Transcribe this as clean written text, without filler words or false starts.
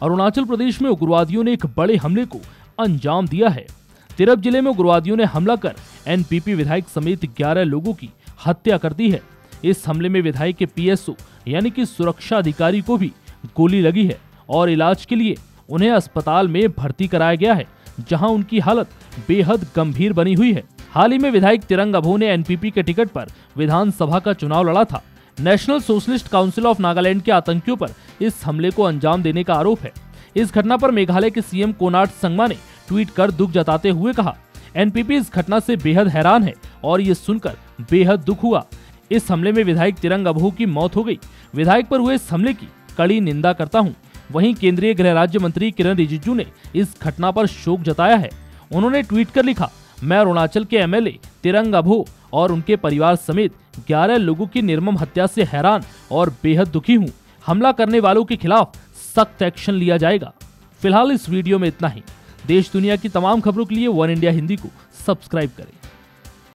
अरुणाचल प्रदेश में उग्रवादियों ने एक बड़े हमले को अंजाम दिया है। तिरप जिले में उग्रवादियों ने हमला कर एनपीपी विधायक समेत 11 लोगों की हत्या कर दी है। इस हमले में विधायक के पीएसओ यानी कि सुरक्षा अधिकारी को भी गोली लगी है और इलाज के लिए उन्हें अस्पताल में भर्ती कराया गया है, जहां उनकी हालत बेहद गंभीर बनी हुई है। हाल ही में विधायक तिरंग अभो ने एनपीपी के टिकट पर विधानसभा का चुनाव लड़ा था। National Socialist Council of Nagaland के आतंकियों पर इस हमले को अंजाम देने का आरोप है। इस घटना पर मेघालय के सीएम कोनार्ड संगमा ने ट्वीट कर दुख जताते हुए कहा, एनपीपी इस घटना से बेहद हैरान है और ये सुनकर बेहद दुख हुआ। इस हमले में विधायक तिरंग अभो की मौत हो गई। विधायक पर हुए इस हमले की कड़ी निंदा करता हूँ। वहीं केंद्रीय गृह राज्य मंत्री किरण रिजिजू ने इस घटना पर शोक जताया है। उन्होंने ट्वीट कर लिखा, मैं अरुणाचल के एमएलए तिरंग अभो और उनके परिवार समेत 11 लोगों की निर्मम हत्या से हैरान और बेहद दुखी हूँ। हमला करने वालों के खिलाफ सख्त एक्शन लिया जाएगा। फिलहाल इस वीडियो में इतना ही। देश दुनिया की तमाम खबरों के लिए वन इंडिया हिंदी को सब्सक्राइब करें।